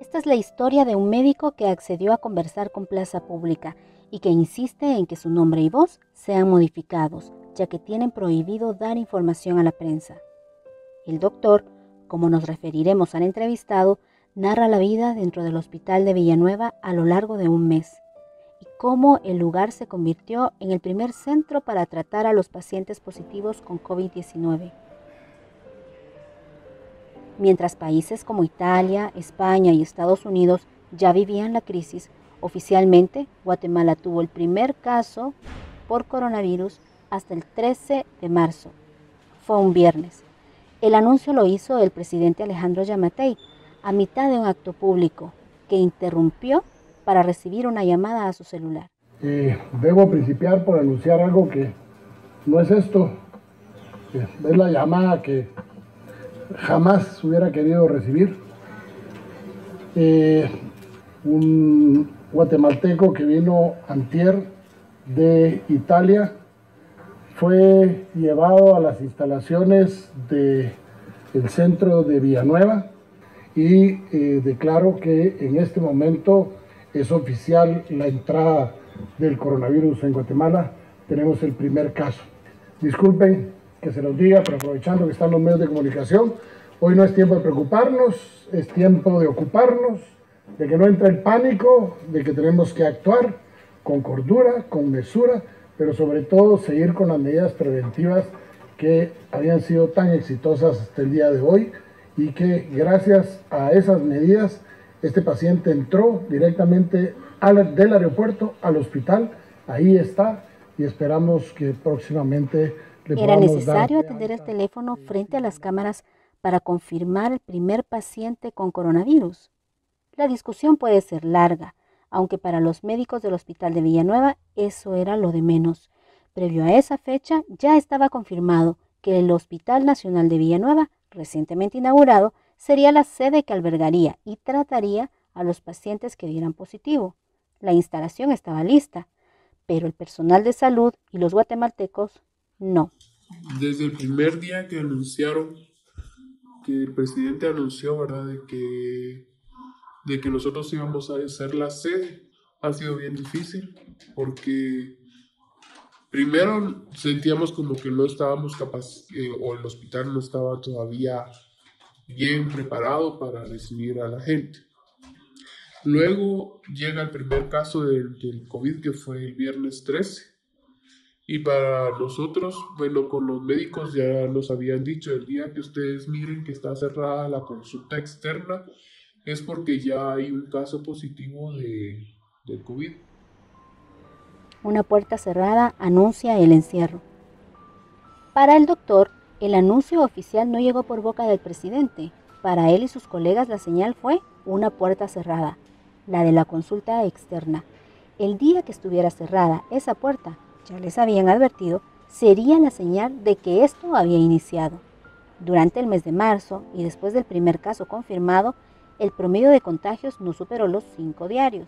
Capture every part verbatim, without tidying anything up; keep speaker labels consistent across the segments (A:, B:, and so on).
A: Esta es la historia de un médico que accedió a conversar con Plaza Pública y que insiste en que su nombre y voz sean modificados, ya que tienen prohibido dar información a la prensa. El doctor, como nos referiremos al entrevistado, narra la vida dentro del hospital de Villanueva a lo largo de un mes y cómo el lugar se convirtió en el primer centro para tratar a los pacientes positivos con COVID diecinueve. Mientras países como Italia, España y Estados Unidos ya vivían la crisis, oficialmente Guatemala tuvo el primer caso por coronavirus hasta el trece de marzo. Fue un viernes. El anuncio lo hizo el presidente Alejandro Yamatei a mitad de un acto público que interrumpió para recibir una llamada a su celular.
B: Eh, debo principiar por anunciar algo que no es esto. Eh, es la llamada que jamás hubiera querido recibir. Eh, un guatemalteco que vino antier de Italia fue llevado a las instalaciones del centro de Villanueva y eh, declaro que en este momento es oficial la entrada del coronavirus en Guatemala. Tenemos el primer caso. Disculpen que se los diga, pero aprovechando que están los medios de comunicación, hoy no es tiempo de preocuparnos, es tiempo de ocuparnos, de que no entre el pánico, de que tenemos que actuar con cordura, con mesura, pero sobre todo seguir con las medidas preventivas que habían sido tan exitosas hasta el día de hoy y que gracias a esas medidas este paciente entró directamente al, del aeropuerto al hospital, ahí está y esperamos que próximamente le
A: Era
B: podamos
A: necesario
B: dar...
A: atender el teléfono frente a las cámaras para confirmar el primer paciente con coronavirus. La discusión puede ser larga, aunque para los médicos del hospital de Villanueva eso era lo de menos. Previo a esa fecha ya estaba confirmado que el Hospital Nacional de Villanueva, recientemente inaugurado, sería la sede que albergaría y trataría a los pacientes que dieran positivo. La instalación estaba lista, pero el personal de salud y los guatemaltecos no.
C: Desde el primer día que anunciaron, que el presidente anunció, ¿verdad?, de que, de que nosotros íbamos a ser la sede, ha sido bien difícil, porque primero sentíamos como que no estábamos capaces, eh, o el hospital no estaba todavía bien preparado para recibir a la gente. Luego llega el primer caso del, del COVID, que fue el viernes trece. Y para nosotros, bueno, con los médicos ya nos habían dicho, el día que ustedes miren que está cerrada la consulta externa, es porque ya hay un caso positivo de, de COVID.
A: Una puerta cerrada anuncia el encierro. Para el doctor, el anuncio oficial no llegó por boca del presidente. Para él y sus colegas la señal fue una puerta cerrada, la de la consulta externa. El día que estuviera cerrada esa puerta, ya les habían advertido, sería la señal de que esto había iniciado. Durante el mes de marzo y después del primer caso confirmado, el promedio de contagios no superó los cinco diarios.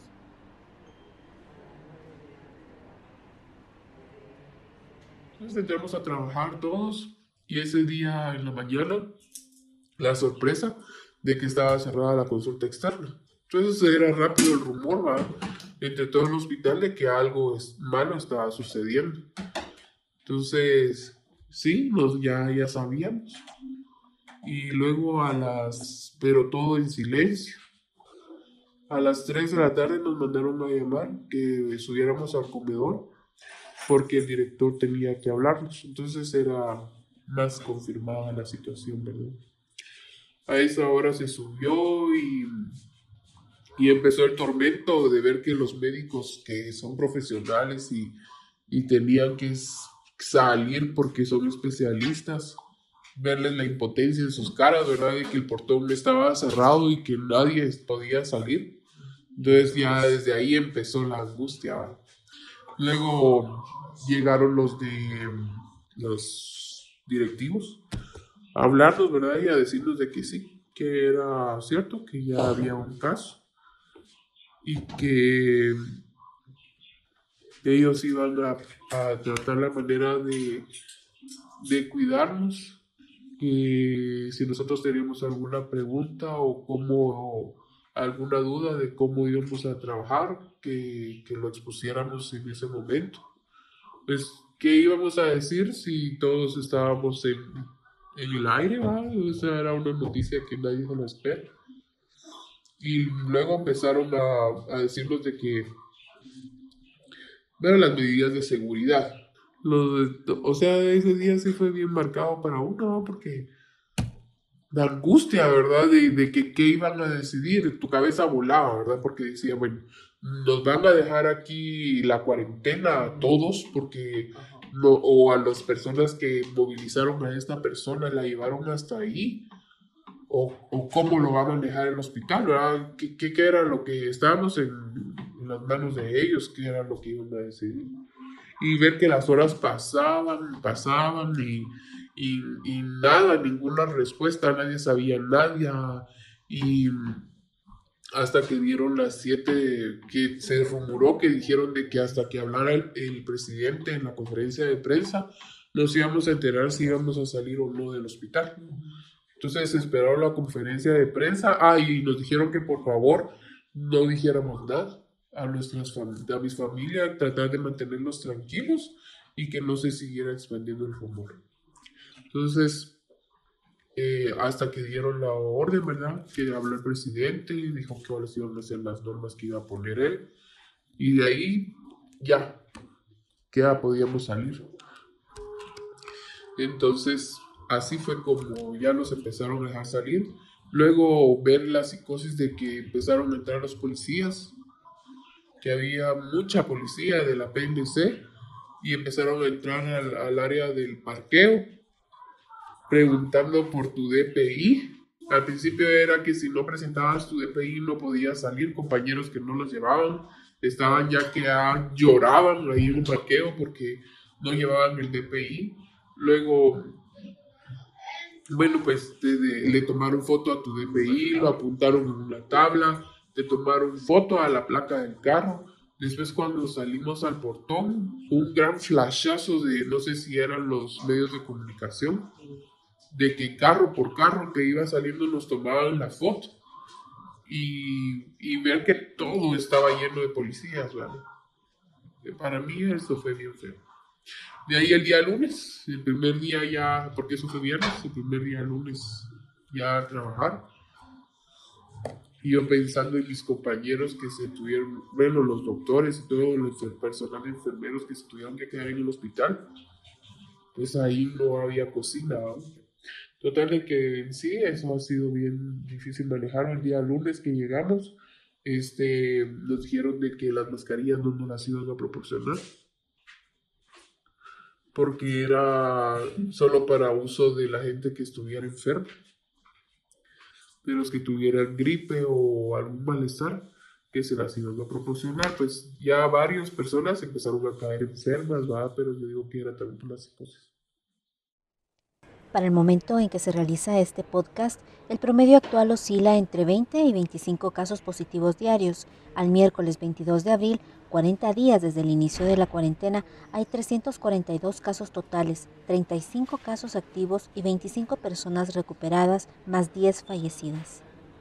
C: Entonces entramos a trabajar todos y ese día en la mañana, la sorpresa de que estaba cerrada la consulta externa. Entonces era rápido el rumor, ¿va?, entre todo el hospital de que algo es, malo estaba sucediendo. Entonces, sí, nos, ya, ya sabíamos. Y luego a las, pero todo en silencio. A las tres de la tarde nos mandaron a llamar que subiéramos al comedor porque el director tenía que hablarnos. Entonces era más confirmada la situación, ¿verdad? A esa hora se subió y... Y empezó el tormento de ver que los médicos que son profesionales y, y tenían que salir porque son especialistas, verles la impotencia en sus caras, ¿verdad? De que el portón estaba cerrado y que nadie podía salir. Entonces ya desde ahí empezó la angustia, ¿verdad? Luego llegaron los de los directivos a hablarnos, ¿verdad? Y a decirnos de que sí, que era cierto, que ya había un caso y que ellos iban a, a tratar la manera de, de cuidarnos, que si nosotros teníamos alguna pregunta o cómo alguna duda de cómo íbamos a trabajar, que, que lo expusiéramos en ese momento. Pues, ¿qué íbamos a decir si todos estábamos en, en el aire, ¿va? Esa era una noticia que nadie se lo espera. Y luego empezaron a, a decirnos de que eran las medidas de seguridad. Los de- o sea, ese día sí fue bien marcado para uno, ¿no? Porque la angustia, ¿verdad? De, de que qué iban a decidir, tu cabeza volaba, ¿verdad? Porque decía, bueno, nos van a dejar aquí la cuarentena a todos porque no, o a las personas que movilizaron a esta persona la llevaron hasta ahí, o, o cómo lo va a manejar el hospital, ¿verdad? ¿Qué, qué, qué era lo que estábamos en, en las manos de ellos? ¿Qué era lo que iban a decidir? Y ver que las horas pasaban, pasaban y, y, y nada, ninguna respuesta, nadie sabía nada. Y hasta que dieron las siete, que se rumoró que dijeron de que hasta que hablara el, el presidente en la conferencia de prensa, nos íbamos a enterar si íbamos a salir o no del hospital. Entonces esperaron la conferencia de prensa, ah, y nos dijeron que por favor no dijéramos nada a nuestras fam- a mis familias, tratar de mantenerlos tranquilos y que no se siguiera expandiendo el rumor. Entonces, eh, hasta que dieron la orden, ¿verdad? Que habló el presidente y dijo que cuáles iban a ser las normas que iba a poner él. Y de ahí ya, que ya podíamos salir. Entonces, así fue como ya nos empezaron a dejar salir. Luego ver la psicosis de que empezaron a entrar los policías, que había mucha policía de la P M C y empezaron a entrar al, al área del parqueo preguntando por tu D P I. Al principio era que si no presentabas tu D P I no podías salir, compañeros que no los llevaban estaban ya que ah, lloraban ahí en un parqueo porque no llevaban el D P I. Luego, bueno, pues te- de- le tomaron foto a tu D P I, lo apuntaron en una tabla, te tomaron foto a la placa del carro. Después cuando salimos al portón, un gran flashazo de, no sé si eran los medios de comunicación, de que carro por carro que iba saliendo nos tomaban la foto y, y ver que todo estaba lleno de policías, ¿vale? Para mí eso fue bien feo. De ahí el día lunes, el primer día ya, porque eso fue viernes, el primer día lunes ya a trabajar. Y yo pensando en mis compañeros que se tuvieron, bueno, los doctores y todo el personal de enfermeros que se tuvieron que quedar en el hospital, pues ahí no había cocina, ¿no? Total de que en sí eso ha sido bien difícil manejar. El día lunes que llegamos, este, nos dijeron de que las mascarillas no nos las iban a proporcionar porque era solo para uso de la gente que estuviera enferma, de los que tuvieran gripe o algún malestar, que se las iban a proporcionar. Pues ya varias personas empezaron a caer enfermas, ¿va? Pero yo digo que era también por la psicosis.
A: Para el momento en que se realiza este podcast, el promedio actual oscila entre veinte y veinticinco casos positivos diarios. Al miércoles veintidós de abril, cuarenta días desde el inicio de la cuarentena, hay trescientos cuarenta y dos casos totales, treinta y cinco casos activos y veinticinco personas recuperadas, más diez fallecidas.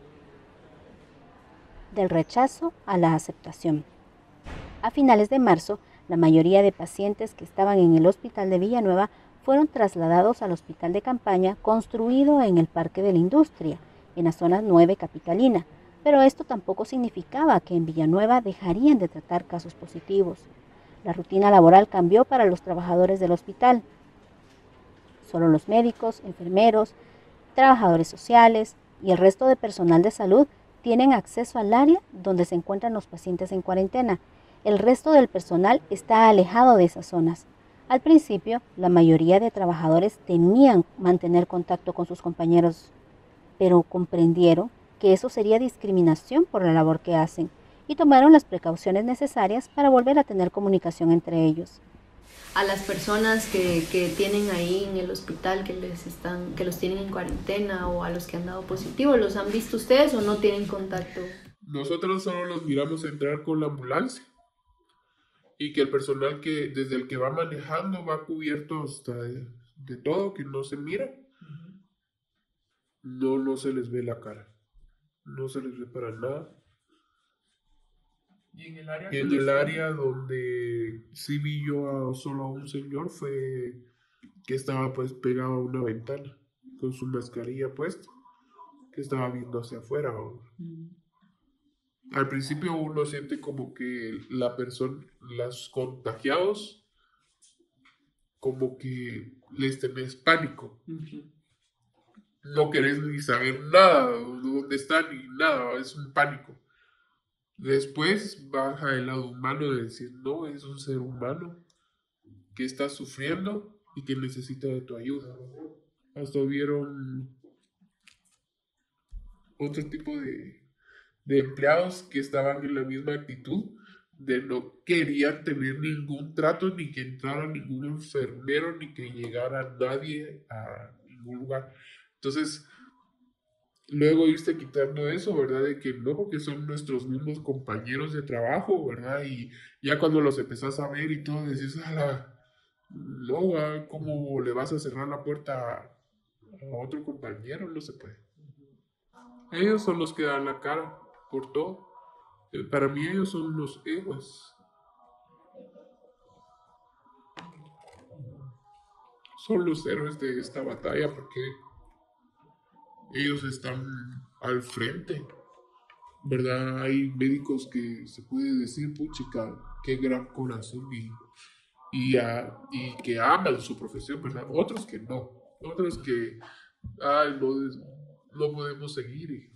A: Del rechazo a la aceptación. A finales de marzo, la mayoría de pacientes que estaban en el hospital de Villanueva fueron trasladados al hospital de campaña construido en el Parque de la Industria, en la zona nueve capitalina, pero esto tampoco significaba que en Villanueva dejarían de tratar casos positivos. La rutina laboral cambió para los trabajadores del hospital. Solo los médicos, enfermeros, trabajadores sociales y el resto de personal de salud tienen acceso al área donde se encuentran los pacientes en cuarentena. El resto del personal está alejado de esas zonas. Al principio, la mayoría de trabajadores temían mantener contacto con sus compañeros, pero comprendieron que eso sería discriminación por la labor que hacen y tomaron las precauciones necesarias para volver a tener comunicación entre ellos.
D: A las personas que, que tienen ahí en el hospital, que, les están, que los tienen en cuarentena o a los que han dado positivo, ¿los han visto ustedes o no tienen contacto?
C: Nosotros solo los miramos entrar con la ambulancia y que el personal que desde el que va manejando va cubierto hasta de, de todo, que no se mira, no, no se les ve la cara. no se les ve para nada.
E: Y en el área,
C: En el área donde sí vi yo a, solo a un señor fue que estaba pues pegado a una ventana con su mascarilla puesta, que estaba viendo hacia afuera. ¿No? Al principio uno siente como que la persona, los contagiados, como que les tenés pánico.
E: uh-huh.
C: No querés ni saber nada, dónde están ni nada, es un pánico. Después baja el lado humano de decir, no, es un ser humano que está sufriendo y que necesita de tu ayuda. Hasta hubieron otro tipo de, de empleados que estaban en la misma actitud, de no querían tener ningún trato, ni que entrara ningún enfermero, ni que llegara nadie a ningún lugar. Entonces, luego irse quitando eso, ¿verdad? De que no, porque son nuestros mismos compañeros de trabajo, ¿verdad? Y ya cuando los empezás a ver y todo, decís, ala, no, ¿cómo le vas a cerrar la puerta a, a otro compañero? No se puede. Ellos son los que dan la cara por todo. Para mí ellos son los héroes. Son los héroes de esta batalla porque ellos están al frente, ¿verdad? Hay médicos que se puede decir, puchica, qué gran corazón y, y, uh, y que aman su profesión, ¿verdad? Otros que no, otros que, ay, no, no podemos seguir y,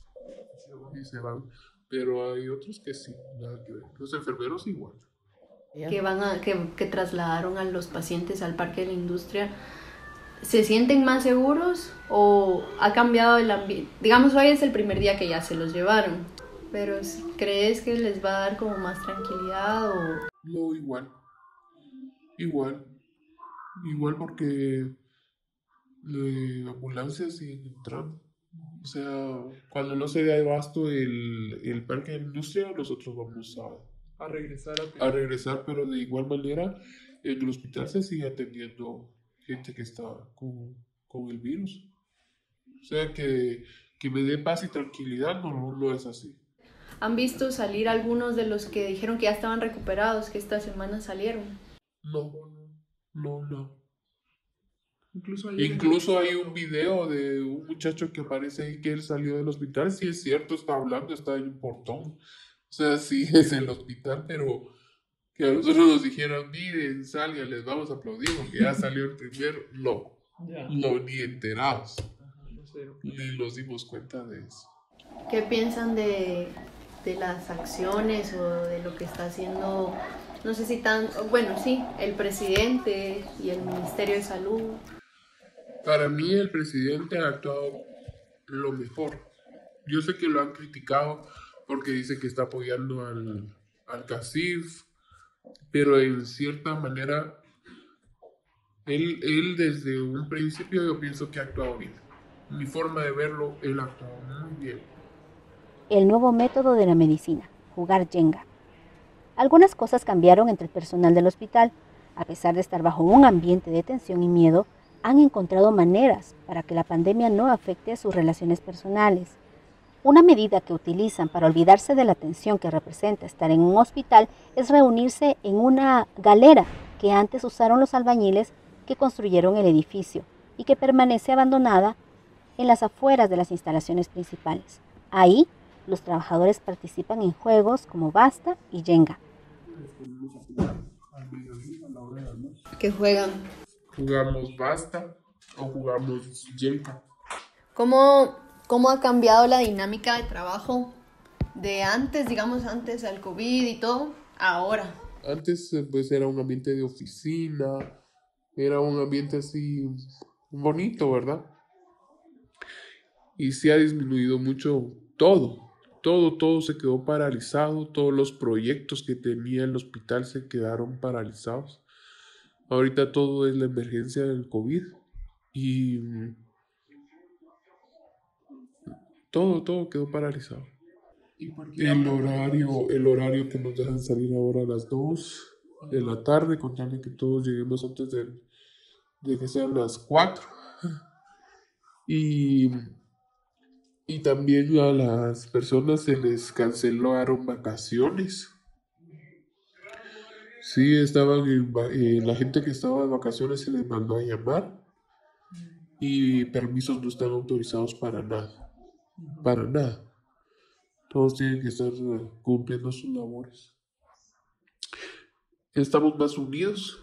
C: y se van, pero hay otros que sí, nada que ver. Los enfermeros igual.
D: Que, van a, que, que trasladaron a los pacientes al Parque de la Industria. ¿Se sienten más seguros o ha cambiado el ambiente? Digamos, hoy es el primer día que ya se los llevaron, pero ¿crees que les va a dar como más tranquilidad o...?
C: No, igual. Igual. Igual porque la ambulancia sigue entrando. O sea, cuando no se dé abasto el, el Parque de la Industria, nosotros vamos a,
E: a regresar
C: a, a regresar, pero de igual manera en el hospital se sigue atendiendo gente que está con, con el virus. O sea, que, que me dé paz y tranquilidad no, no es así.
D: ¿Han visto salir algunos de los que dijeron que ya estaban recuperados, que esta semana salieron?
C: No, no, no.
E: Incluso hay,
C: Incluso hay un video de un muchacho que aparece ahí que él salió del hospital. Sí es cierto, está hablando, está en un portón. O sea, sí es el hospital, pero que a nosotros nos dijeran, miren, salgan, les vamos a aplaudir porque ya salió el primero. No,
E: ya.
C: no, ni enterados.
E: Ajá, no sé.
C: Ni nos dimos cuenta de eso.
D: ¿Qué piensan de, de las acciones o de lo que está haciendo, no sé si tan, bueno, sí, el presidente y el Ministerio de Salud?
C: Para mí el presidente ha actuado lo mejor. Yo sé que lo han criticado porque dice que está apoyando al, al CACIF, pero en cierta manera, él, él desde un principio yo pienso que ha actuado bien. Mi forma de verlo, él ha actuado muy bien.
A: El nuevo método de la medicina, jugar Jenga. Algunas cosas cambiaron entre el personal del hospital. A pesar de estar bajo un ambiente de tensión y miedo, han encontrado maneras para que la pandemia no afecte a sus relaciones personales. Una medida que utilizan para olvidarse de la tensión que representa estar en un hospital es reunirse en una galera que antes usaron los albañiles que construyeron el edificio y que permanece abandonada en las afueras de las instalaciones principales. Ahí, los trabajadores participan en juegos como Basta y Jenga.
D: ¿Qué juegan?
C: Jugamos Basta o jugamos Jenga.
D: ¿Cómo, ¿Cómo ha cambiado la dinámica de trabajo de antes, digamos antes del COVID y todo, ahora?
C: Antes pues era un ambiente de oficina, era un ambiente así bonito, ¿verdad? Y sí ha disminuido mucho todo, todo, todo se quedó paralizado, todos los proyectos que tenía el hospital se quedaron paralizados. Ahorita todo es la emergencia del COVID y todo, todo quedó paralizado. El horario, el horario que nos dejan salir ahora a las dos de la tarde, contando que todos lleguemos antes de, de que sean las cuatro. Y, y Y también a las personas se les cancelaron vacaciones. Sí, estaban en va- eh, la gente que estaba de vacaciones se les mandó a llamar y permisos no están autorizados para nada, para nada. Todos tienen que estar eh, cumpliendo sus labores. Estamos más unidos,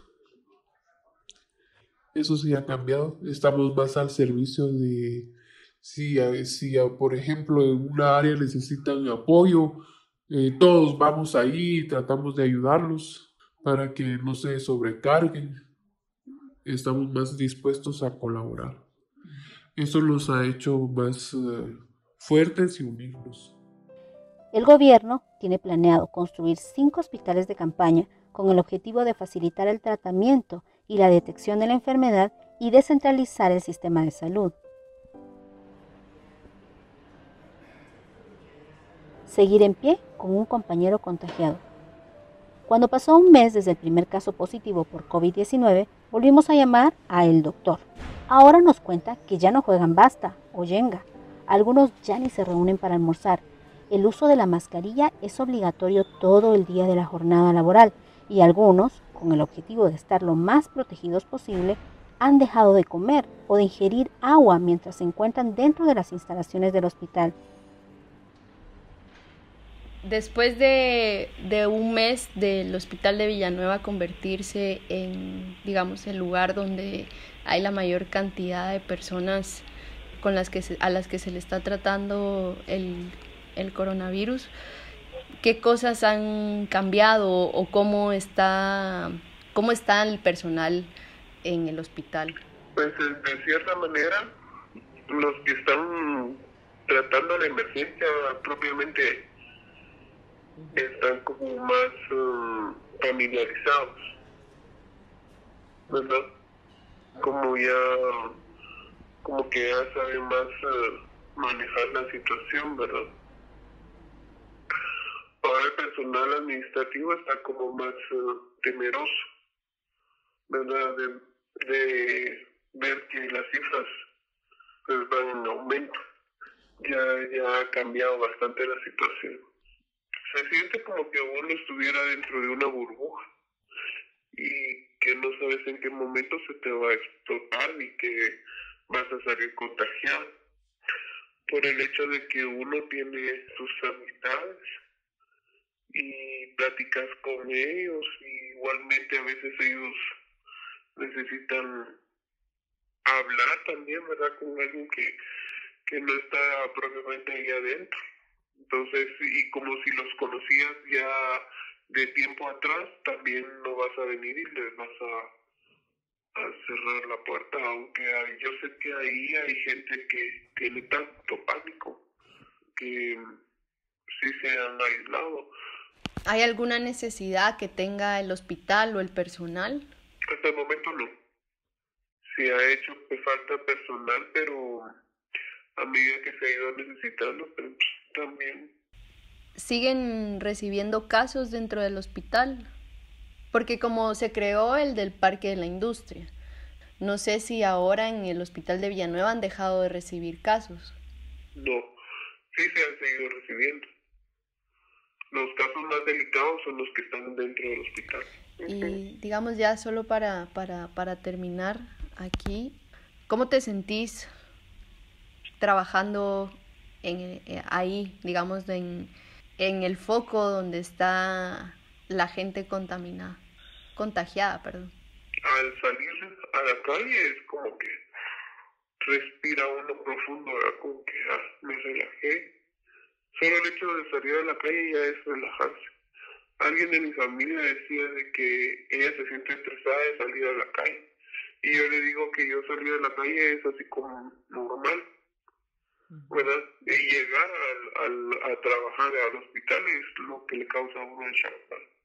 C: eso sí ha cambiado. Estamos más al servicio de, si, a- si a- por ejemplo en una área necesitan apoyo, eh, todos vamos ahí y tratamos de ayudarlos para que no se sobrecarguen. Estamos más dispuestos a colaborar. Eso los ha hecho más eh, fuertes y unidos.
A: El gobierno tiene planeado construir cinco hospitales de campaña con el objetivo de facilitar el tratamiento y la detección de la enfermedad y descentralizar el sistema de salud. Seguir en pie con un compañero contagiado. Cuando pasó un mes desde el primer caso positivo por COVID diecinueve, volvimos a llamar a el doctor. Ahora nos cuenta que ya no juegan basta o yenga. Algunos ya ni se reúnen para almorzar. El uso de la mascarilla es obligatorio todo el día de la jornada laboral y algunos, con el objetivo de estar lo más protegidos posible, han dejado de comer o de ingerir agua mientras se encuentran dentro de las instalaciones del hospital.
D: Después de, de un mes del hospital de Villanueva convertirse en, digamos, el lugar donde hay la mayor cantidad de personas con las que se, a las que se le está tratando el, el coronavirus, ¿qué cosas han cambiado o cómo está, cómo está el personal en el hospital?
F: Pues de cierta manera, los que están tratando la emergencia propiamente están como más uh, familiarizados, ¿verdad? Como ya, como que ya saben más uh, manejar la situación, ¿verdad? Ahora el personal administrativo está como más uh, temeroso, ¿verdad? De, de ver que las cifras pues van en aumento. Ya, ya ha cambiado bastante la situación. Se siente como que uno estuviera dentro de una burbuja y que no sabes en qué momento se te va a explotar y que vas a salir contagiado. Por el hecho de que uno tiene sus amistades y platicas con ellos y igualmente a veces ellos necesitan hablar también, ¿verdad? Con alguien que, que no está propiamente ahí adentro. Entonces, y como si los conocías ya de tiempo atrás, también no vas a venir y les vas a, a cerrar la puerta, aunque hay, yo sé que ahí hay gente que tiene tanto pánico que sí se han aislado.
D: ¿Hay alguna necesidad que tenga el hospital o el personal?
F: Hasta el momento no. Se ha hecho pues, falta personal, pero a medida que se ha ido necesitando, pero también.
D: ¿Siguen recibiendo casos dentro del hospital? Porque como se creó el del Parque de la Industria, no sé si ahora en el hospital de Villanueva han dejado de recibir casos.
F: No, sí se han seguido recibiendo. Los casos más delicados son los que están dentro del hospital.
D: Y digamos ya solo para, para, para terminar aquí, ¿cómo te sentís trabajando en, eh, ahí, digamos, en, en el foco donde está la gente contaminada, contagiada, perdón?
F: Al salir a la calle es como que respira uno profundo, ¿verdad? Como que ah, me relajé. Solo el hecho de salir a la calle ya es relajarse. Alguien de mi familia decía de que ella se siente estresada de salir a la calle. Y yo le digo que yo salir a la calle es así como normal, ¿verdad? Y llegar al, al, a trabajar al hospital es lo que le causa a uno el shock.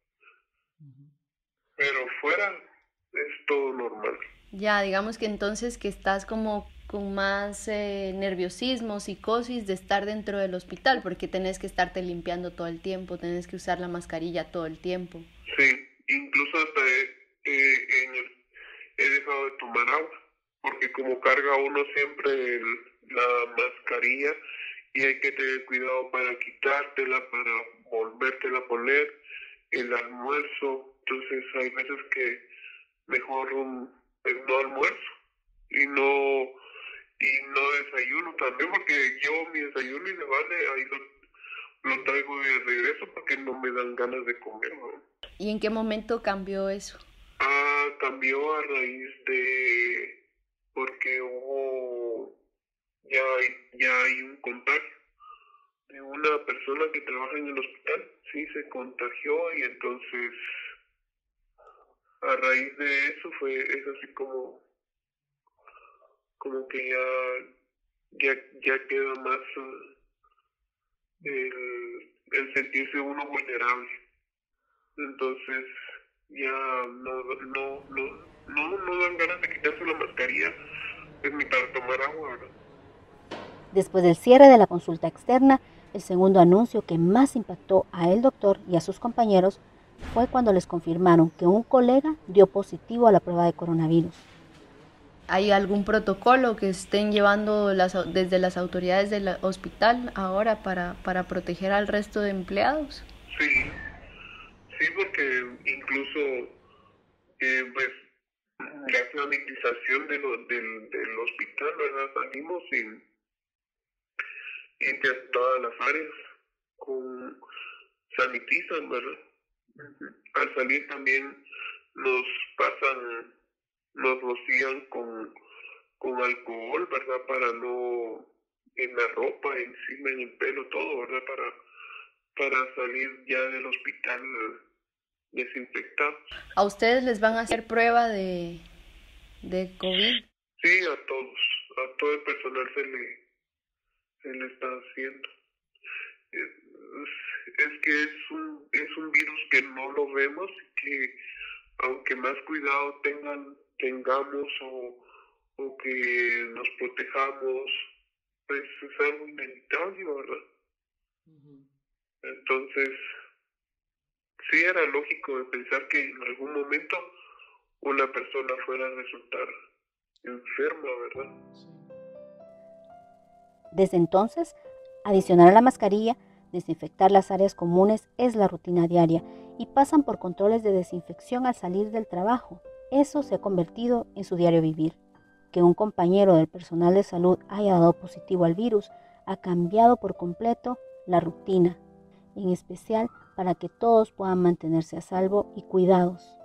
F: Pero fuera es todo normal.
D: Ya, digamos que entonces que estás como con más eh, nerviosismo, psicosis de estar dentro del hospital, porque tenés que estarte limpiando todo el tiempo, tenés que usar la mascarilla todo el tiempo.
F: Sí, incluso hasta he, eh, en el, he dejado de tomar agua, porque como carga uno siempre el, la mascarilla y hay que tener cuidado para quitártela, para volvértela a poner, el almuerzo. Entonces hay veces que mejor um, no almuerzo y no y no desayuno también, porque yo mi desayuno y me vale, ahí lo, lo traigo de regreso porque no me dan ganas de comer, ¿no?
D: ¿Y en qué momento cambió eso?
F: Ah, cambió a raíz de, porque hubo, ya hay, ya hay un contagio de una persona que trabaja en el hospital, sí, se contagió y entonces a raíz de eso fue, es así como, como que ya, ya, ya queda más uh, el, el sentirse uno vulnerable. Entonces ya no, no, no, no, no dan ganas de quitarse la mascarilla, es ni para tomar agua, ¿verdad?
A: Después del cierre de la consulta externa, el segundo anuncio que más impactó a el doctor y a sus compañeros fue cuando les confirmaron que un colega dio positivo a la prueba de coronavirus.
D: ¿Hay algún protocolo que estén llevando las, desde las autoridades del hospital ahora para, para proteger al resto de empleados?
F: Sí, sí, porque incluso eh, pues la sanitización de lo, del, del hospital, ¿verdad? Salimos sin limpian todas las áreas, con sanitizan, ¿verdad? Uh-huh. Al salir también nos pasan, nos rocían con, con alcohol, ¿verdad? Para no, en la ropa, encima, en el pelo, todo, ¿verdad? Para, para salir ya del hospital desinfectados.
D: ¿A ustedes les van a hacer prueba de, de COVID?
F: Sí, a todos, a todo el personal se le, se le está haciendo. Es, es que es un, es un virus que no lo vemos y que aunque más cuidado tengan, tengamos o, o que nos protejamos, pues es algo inevitable, ¿verdad? Uh-huh. Entonces, sí era lógico de pensar que en algún momento una persona fuera a resultar enferma, ¿verdad?
A: Desde entonces, adicional a la mascarilla, desinfectar las áreas comunes es la rutina diaria y pasan por controles de desinfección al salir del trabajo. Eso se ha convertido en su diario vivir. Que un compañero del personal de salud haya dado positivo al virus ha cambiado por completo la rutina, en especial para que todos puedan mantenerse a salvo y cuidados.